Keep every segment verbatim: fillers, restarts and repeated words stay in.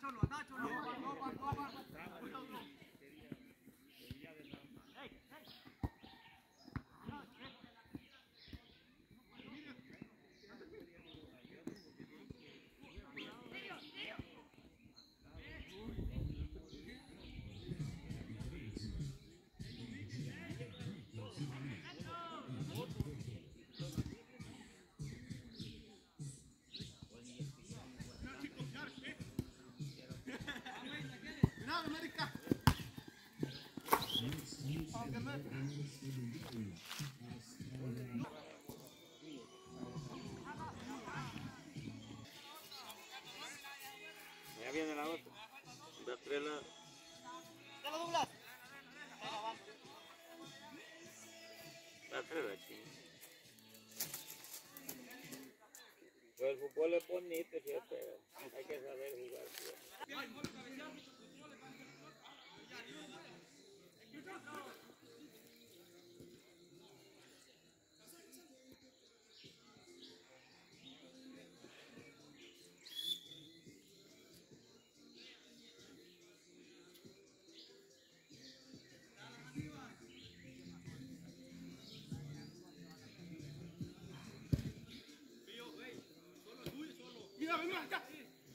Ya viene la otra. Da tres la... ¿Ya lo doblas? Da tres la chingada. Pero el fútbol es bonito, ¿cierto? Hay que saber jugar. Mira, ven acá.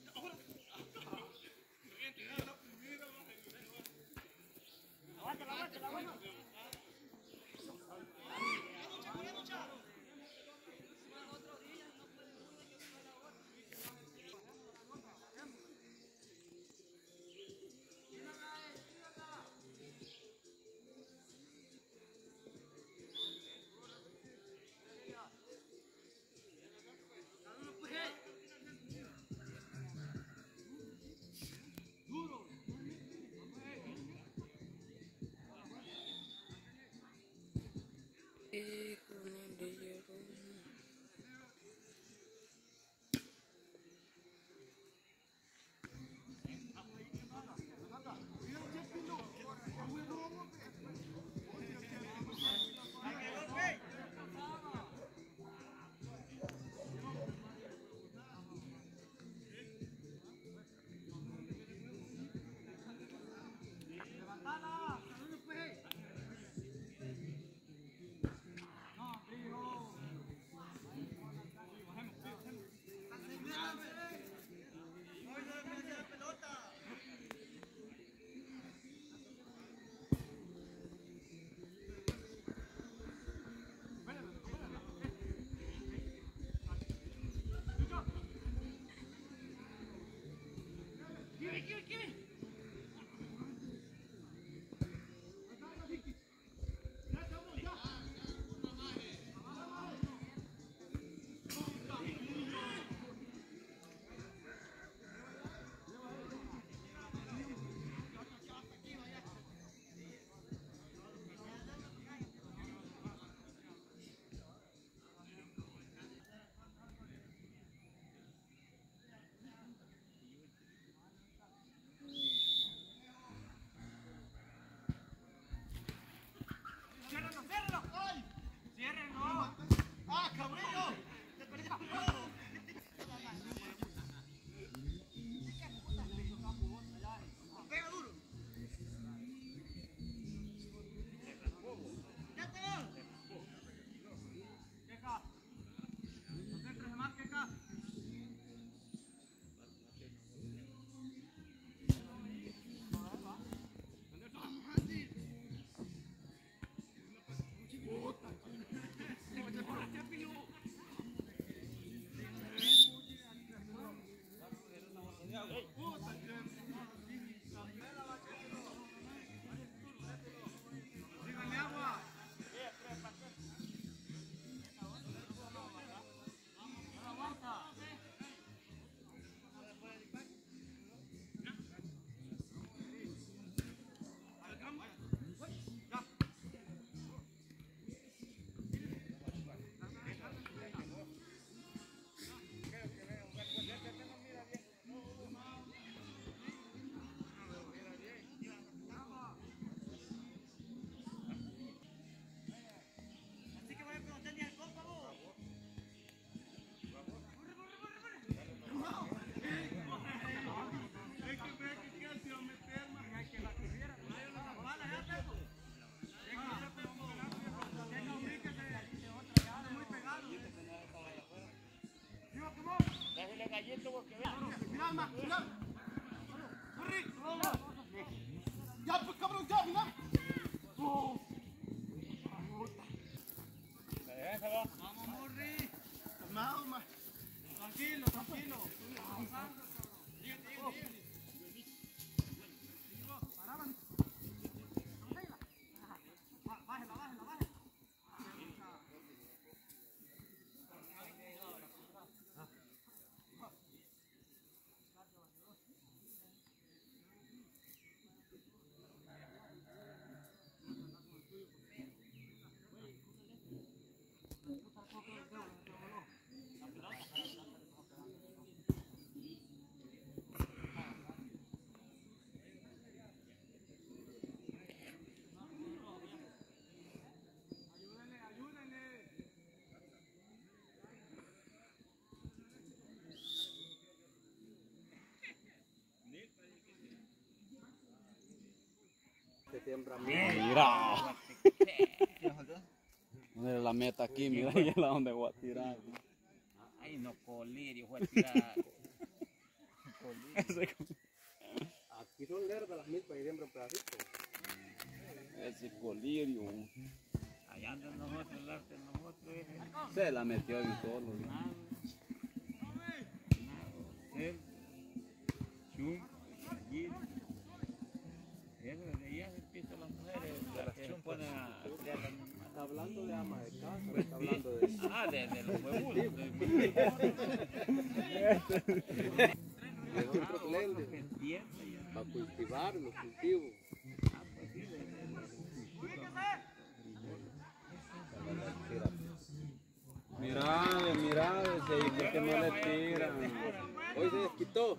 Aguántala, aguántala, aguántala. caballito porque ve. Mira, ma, mira. Corre. Ya, pues, cabrón, ya, mira. Oh. Vamos, Morri. Calmado, ma. Tranquilo, tranquilo. Bájela, bájela, bájela. Mira. Poner la meta aquí, mira, y es la donde voy a tirar. Ay, no, colirio, fue a tirar. Aquí son lerdas las milpas y siembran pedacitos. Ese colirio. Allá andan nosotros, el arte de nosotros. es- Se la metió ahí solo. ¿no? Nado. Él. Chum. Gil. Eso de allá se empiezan las mujeres. Las que se ponen a criar las mamás. Está hablando de ama de casa, está hablando de... Ah, de, de los huevos. de otros lentes para cultivar los cultivos. Mirade, mirade, se dice que no le tiran. Hoy se desquitó.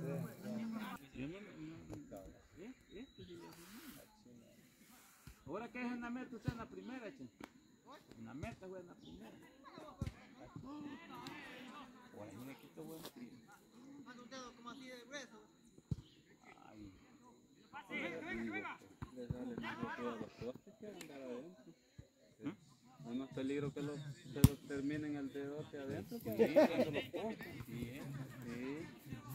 Ahora que es en la meta, usted en la primera, che. En la meta, güey, en la primera. Bueno, me quito buen tiro. Manda un dedo como así de grueso. Ay, Le sale más rápido a los postes que andar adentro. Hay más peligro que los, que los terminen el dedote adentro que adentro los postes. sí, ¿eh? Sí.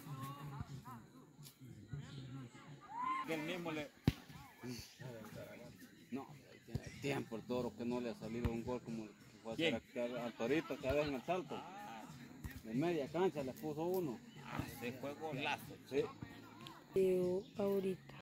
Que el mismo le... No, ahí tiene tiempo el toro que no le ha salido un gol como el que fue a ¿Quién? hacer aquel- al torito que había en el salto. De media cancha le puso uno. Ah, se fue golazo. Sí. Video ahorita.